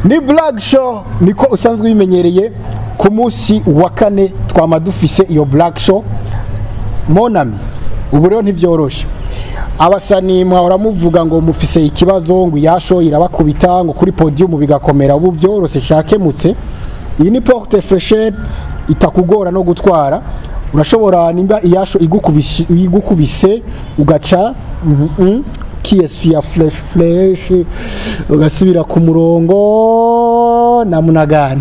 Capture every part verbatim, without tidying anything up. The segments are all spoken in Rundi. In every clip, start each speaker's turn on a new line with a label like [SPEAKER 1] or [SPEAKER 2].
[SPEAKER 1] Ni Blague Show niko usanzwe bimenyereye ku munsi wa kane twamadufise iyo Blague Show monami ubu rero ntivyoroshe abasani mwahora muvuga ngo mufise ikibazo ngo yasho irabakubita ngo kuri podium bigakomera ubu byorose shakemutse iyi ni porte fraîcheur itakugora no gutwara urashobora nimba iyasho igukubise igukubise ugaca kiyesi ya flash flash ugasubira ku murongo na munagani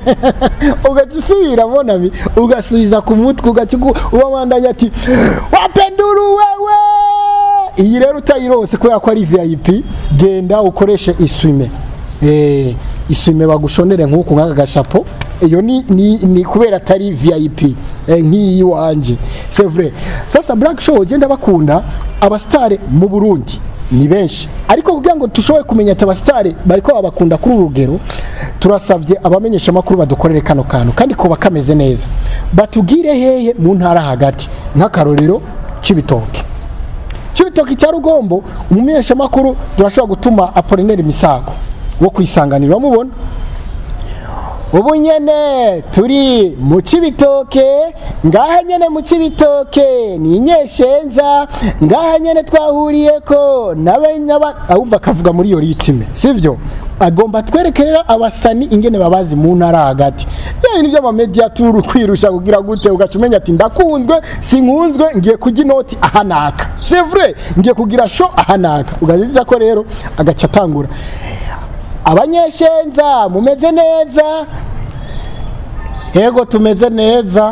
[SPEAKER 1] ugacisubira monami ugasubiza ku mutwe ugaciku ubamandanya ati wapenduru wewe iyi rero utayirose kubera ko ari V I P genda ukoreshe iswime eh iswime bagushonere nkuko nkaka gashapo iyo ni ni, ni kubera atari V I P eh, nk'iyi wanje c'est vrai sasa Blague Show genda bakunda abastare mu Burundi ni benshi ariko kugira ngo tushoboye kumenya ati abastare bariko babakunda kuri urugero turasavye abamenyesha makuru badukorere kano kantu kandi ko bakameze neza batugire heye mu ntara hagati nk'akarorero Cibitoke Cibitoke cya Rugombo umumenyesha makuru turashobora gutuma Apollinaire Misago wo kwisanganira mubona ubu nyene turi mu Cibitoke ngaha nyene mu Cibitoke ni Nyeshenza ngaha nyene twahuriyeko n'abanyaba ahumva kavuga muri yo ritime sivyo agomba twerekerera abasani ingene babazi mu ntara hagati yani nivyo ama media tour kwirusha kugira gute ugacumenya ati ndakunzwe sinkunzwe ngiye kugira inoti ahanaka c'est vrai ngiye kugira show ahanaka ugazija ko rero agaca atangura abanyeshenza mumeze neza yego tumeze neza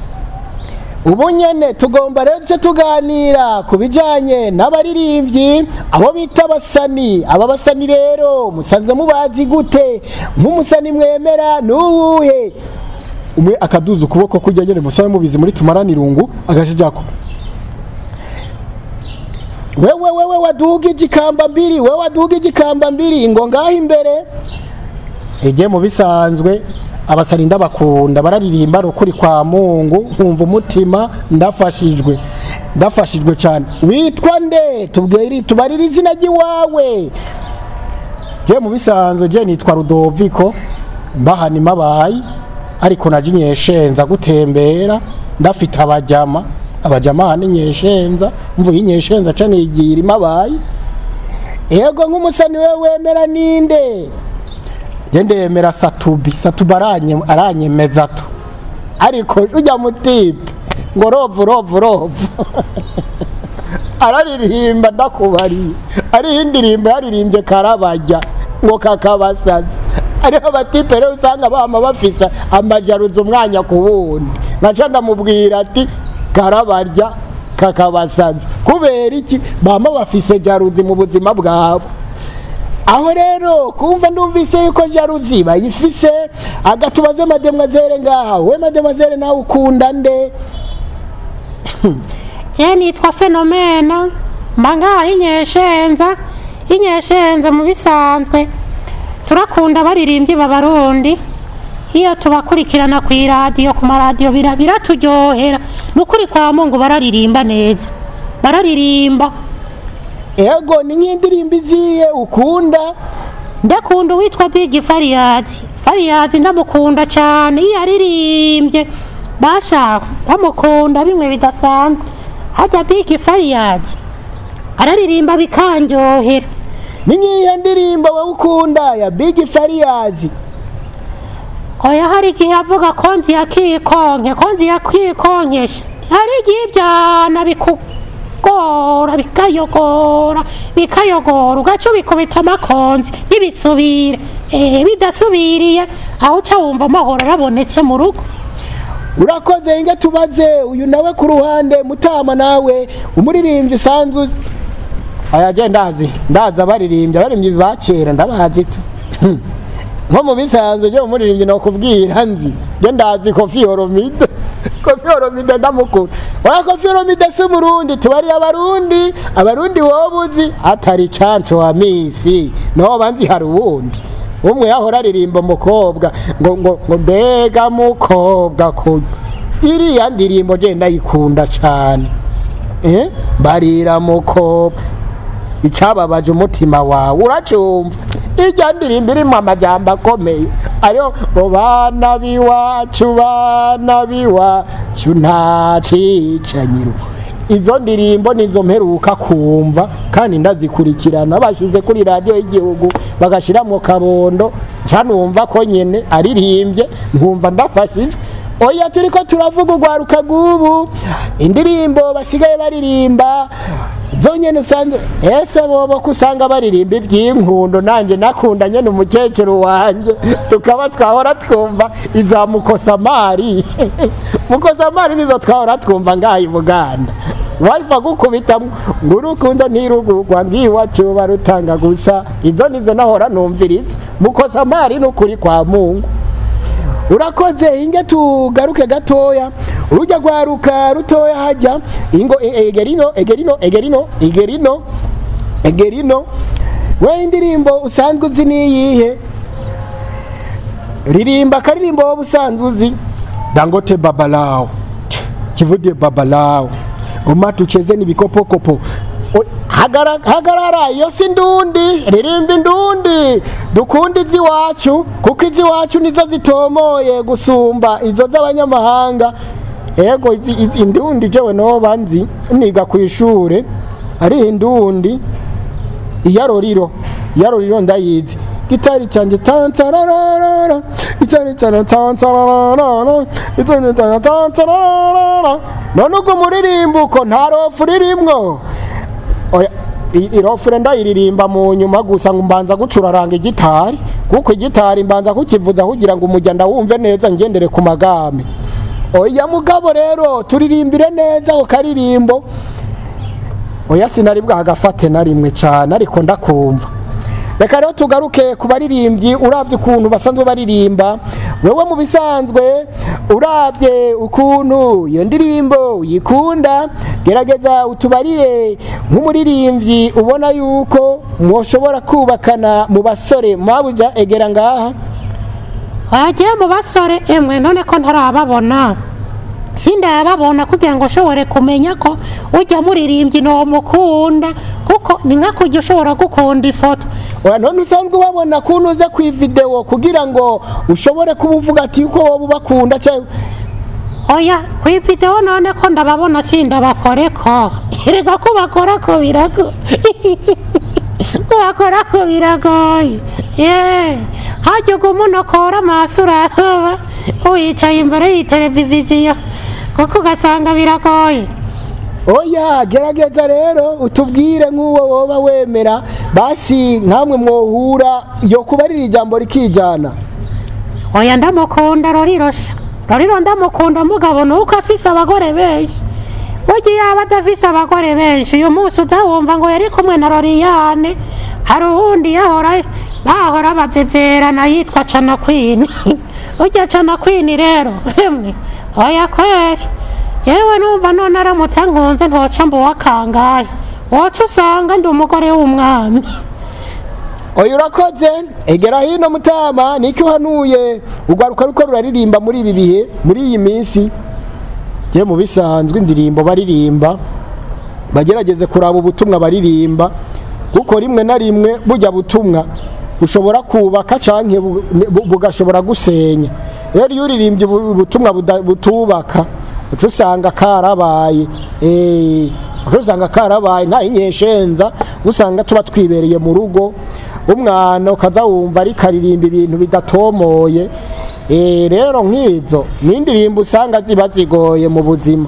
[SPEAKER 1] ubu nyene tugomba rero cyo tuganira kubijanye n'abaririmbyi abo bita basani aba basani rero musanzwe mubazi gute nk'umusani mwemera nuwuhe umwe akaduza ukuboko kujya nyene musanzwe mubizi muri tumaranirungu agashijako wewe wewe waduga igikamba mbiri wewe waduga igikamba mbiri ngo ngaho imbere ege mu bisanzwe abasari ndabakunda bararirimba rukuri kwa Mungu nkumva umutima ndafashijwe ndafashijwe cyane witwa nde tubwiri tubarira izina giwawe je mu bisanzwe je nitwa Rudoviko mbahani mabayi ariko naje Nyeshenza gutembera ndafite abajama abajama ni Nyeshenza mvuye Nyeshenza cane igira mabayi ego nk'umusani wewe wemera ninde gende yemera Satubi Satubaranye aranyemeza to ariko ujya mutipe ngo rovu rovu rovu araririmba ndakubari ari indirimbo yaririmbye karabajya ngo kakabasaza ariho batipe rero usanga bama bafisa amajaruzo umwanya kubundi naca ndamubwira ati karabarya kakabasaza kubera iki bama bafise jaruzi mu buzima bwabo aho rero kumva ndumvise yuko jaruzi bayifise agatubaze mademoiselle ngaha we mademoiselle nawe ukunda nde
[SPEAKER 2] je nitwa Fenomena manga Inyeshenza Inyeshenza mu bisanzwe turakunda baririmbye b'abarundi iyo tubakurikirana ku radio ku maradio birabira turyohera nukuri kwa Mungu bararirimba neza bararirimba
[SPEAKER 1] ego ni nk'indirimbo iziye ukunda
[SPEAKER 2] ndakunda witwa Big Fariyazi Fariyazi ndamukunda cyane iyo aririmbye basha ndamukunda bimwe bidasanzwe hajya Big Fariyazi araririmba bikanjohera
[SPEAKER 1] ni nk'iyo ndirimbo wowe ukunda ya Big Fariyazi
[SPEAKER 2] oya hari igihe avuga konzi yakikonke konzi yakikonkesha hari igihe ibyana biku gora bikayogora bikayogora ugacu bikubita amakonzi y'ibisubire eh bidasubiriye aho cha wumva amahoro arabonetse mu rugo
[SPEAKER 1] urakoze inge tubaze uyu nawe ku ruhande mutama nawe umuririmbyi sanzu aya je ndazi ndaza baririmbye baririmbye bakera ndabazi tu nko mu bisanzwe je umuririmbyi no kubwira nzi je ndazi Kofi Olomide Kofi Olomide ndamukunda wa Kofi Olomide si Murundi tubarira abarundi abarundi wobuzi atari canco wa misi no banzi hari uwundi umwe yahora aririmba mukobwa ngo ngo ngo mbega mukobwa ko iri yandirimbo je ndayikunda cyane eh barira mukobwa icababaje umutima wawe uracyumva ijya ndirimbo irimo amajambo akomeye ariyo ngo bana biwacu bana biwacu nta cicanyiro. Izo ndirimbo nizo mperuka kumva kandi ndazikurikirana bashize kuri radio y'igihugu bagashiramo kabondo canumva ko nyene aririmbye nkumva ndafashije. Oya turiko turavuga ugwaruka gubu indirimbo basigaye baririmba zonyene usanze ese bobo kusanga baririmba iby'inkundo nanje nakundanye n'umukecuru wanje tukaba twahora twumva iza mukosamari mukosamari nizo twahora twumva ngayi Buganda waifa gukubitamwe ngurukundo ntirugurwa ngiwacu barutanga gusa izo nizo nahora numviriza mukosamari n'ukuri kwa Mungu. Urakoze inge tugaruke gatoya urujya gwaruka rutoya hajya ingo egerino egerino egerino egerino egerino we indirimbo usanzwe uzi niyihe ririmba karirimbo ubusanzwe uzi Dangote babalao kivude babalao umatu ucheze n'ibikopokopo hagara hagarara iyo si ndundi ririmba indundi dukundi ziwacu kuko iziwacu nizo zitomoye gusumba izo z'abanyamahanga. Ego izi indundi jewe no banzi niga kwishure ari indundi iyaroriro iyaroriro ndayizi gitari canje tantararara gitari canje tantararara gitari canje tantararara none ugo muririmbuko ntarofu ririmwo. Oya irofure ndayiririmba mu nyuma gusa ngo mbanza gucuraranga igitari kuko igitari mbanza kukivuza kugira ngo umujya ndawumve neza ngendere ku magame. Oya mugabo rero turirimbire neza ukaririmbo. Oya sinari bwagafate na rimwe cyane ariko ndakumva. Reka rero tugaruke ku baririmbyi uravye ukuntu basanzwe baririmba wewe mu bisanzwe uravye ukuntu iyo ndirimbo uyikunda gerageza utubarire nk'umuririmbyi ubona yuko mwoshobora kubakana mu basore mwabuja egera ngaha
[SPEAKER 2] waje mu basore emwe none ko ntarababona sindababona kugira ngo shobore kumenya ko ujya muririmbyi no mukunda kuko ni nka kujya ushobora gukunda ifoto.
[SPEAKER 1] Oya none usanzwe babona kunuze ku video kugira ngo ushobore kubuvuga ati uko wowe bakunda cyane.
[SPEAKER 2] Oya ku video none ko ndababona sindabakore ko erega ko bakora ko birago ko bakora ko biragoye eh hajye gumunokora masura uyicaye imbere y'iteleviziyo kuko gasanga biragoye.
[SPEAKER 1] Oya gerageza rero utubwire nk'uwo woba wemera basi nkamwe mwohura yo kubarira ijambo rikijana.
[SPEAKER 2] Oya ndamukunda rorirosha roriro ndamukunda mugabo nuko afise abagore benshi ugiye abadafise abagore benshi uyu munsi uzawumva ngo yari kumwe na Loriane hari uwundi yahora bahora babeverana yitwa Cana Queen ujya Cana Queen rero hemwe oya kweri jewe numva none aramutse nkunze ntoca mbu wakangaye woca usanga ndi umugore w'umwami.
[SPEAKER 1] Oya urakoze egera hino mutama niki uhanuye ugwaruka ruko ruraririmba muri ibi bihe muri iyi minsi je mu bisanzwe indirimbo baririmba bagerageze kuraba ubutumwa baririmba kuko rimwe na rimwe bujya butumwa ushobora kubaka canke bugashobora gusenya. Rero iyo uririmbye ubutumwa butubaka ucusanga karabaye eh ucusanga karabaye nta inyeshenza usanga tuba twibereye mu rugo umwana ukaza wumva ari karirimba ibintu bidatomoye. Eh rero nk'izo n'indirimbo usanga ziba zigoye mu buzima.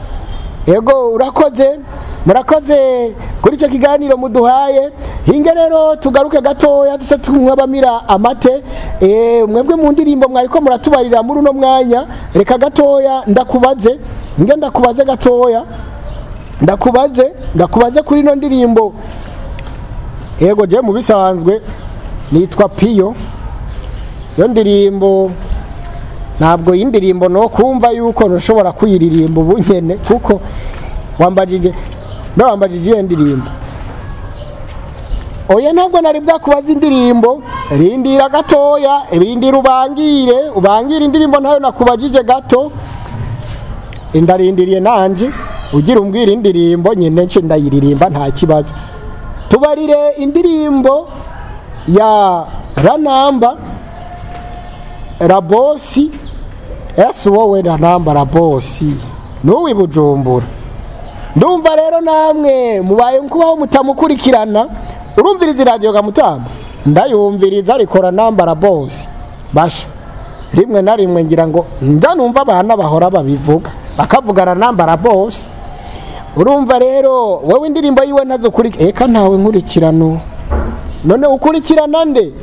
[SPEAKER 1] Ego urakoze murakoze kuri cyo kiganiro muduhaye hinge rero tugaruke gatoya duse tumwe bamira amate eh mwebwe mu ndirimbo mwariko muratubarira muri no mwanya reka gatoya ndakubaze nge ndakubaze gatoya ndakubaze ndakubaze kuri no ndirimbo. Ego je mu bisanzwe nitwa Piyo yo ndirimbo ntabwo y'indirimbo no kumva yuko nshobora kuyiririmba ubunyene kuko wambajije no wambajije indirimbo. Oya ntabwo nari bwakubaza indirimbo rindira gatoya ibirindira ubangire ubangire indirimbo ntayo nakubajije gato indarindiriye nanje ugira umbwira indirimbo nyine nce ndayiririmba nta kibazo. Tubarire indirimbo ya Ranamba Rabosi ese wowe Ranamba Rabosi nuwi Bujumbura ndumva rero namwe mubaye nkubaho mutamukurikirana urumviriza radio ga Mutamba ndayumviriza ariko Ranamba Rabosi basha rimwe na rimwe ngira ngo ndanumva abana bahora babivuga bakavuga Ranamba Rabosi urumva rero wowe indirimbo yiwe nazo kuri eka ntawe nkurikirano none ukurikirana nde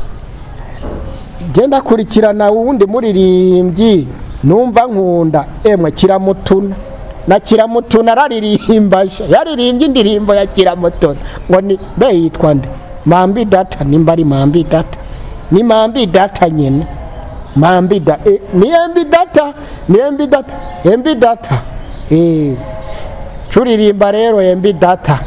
[SPEAKER 1] genda kurikirana wundi muririmbyi numva nkunda emwe Kiramutuna na Kiramutuna araririmba yaririmbye indirimbo ya Kiramutuna ngo ni be yitwa nde Mambi Data nimba ari Mambi Data ni Mambi Data nyene Mambi da eh, ni Mambi Data ni Mambi Data Mambi Data eh churirimba rero Mambi Data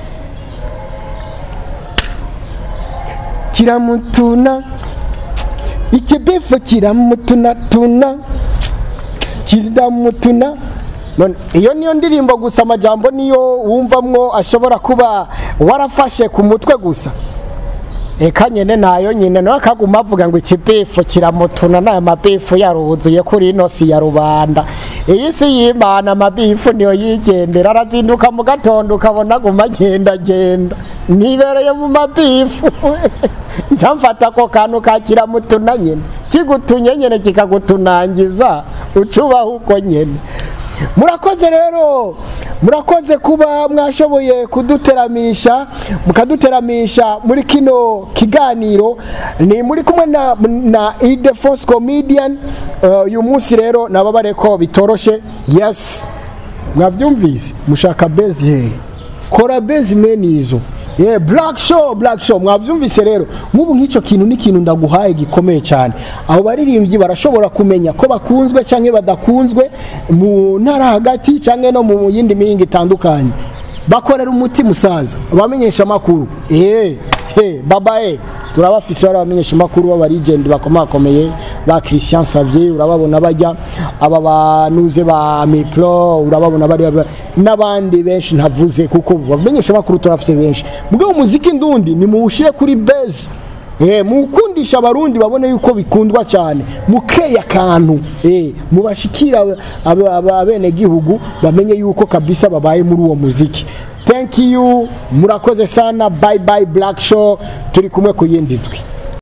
[SPEAKER 1] Kiramutuna ikebefo Kiramutuna tuna Kiramutuna none iyo niyo ndirimbo gusa amajambo niyo wumvamwo ashobora kuba warafashe ku mutwe gusa eka nyene nayo nyine no akaguma avuga ngo ikebefo Kiramutuna na mabefu yaruzuye kuri ino si ya rubanda iyi si y'Imana amabifu niyo yigendera arazinduka mu gatondo ukabona guma genda genda nibereye mu mabifu njamfata ko kantu ka Kiramutuna nyene kigutunye nyene kikagutunangiza ucubaho uko nyene murakoze rero murakoze kuba mwashoboye kuduteramisha mukaduteramisha muri kino kiganiro ni muri kumwe na, na ILDEPHONSE COMEDIAN uyu uh, munsi rero nababare ko bitoroshe yes mwavyumvise mushaka base he kora base menizo yeah black show black show mwavyumvise rero mubu nk'ico kintu ni kintu ndaguhaye gikomeye cyane aho baririmbyi barashobora kumenya ko bakunzwe canke badakunzwe mu ntara hagati canke no mu yindi mihinga itandukanye bakorera umuti musaza abamenyesha makuru eh eh baba eh turabafise abamenyesha makuru baba legend bakomakomeye ba Christian Xavier urababona bajya aba banuze ba Mipro urababona bari nabandi benshi ntavuze kuko bamenyesha makuru turafite benshi mugabo umuziki ndundi ni muwushire kuri base eh mukundisha abarundi babone yuko bikundwa cyane mukreya kantu eh mubashikira abene gihugu bamenye yuko kabisa babaye muri uwo muziki. Thank you murakoze sana bye bye Black Show turi kumwe ku yindi ndwi.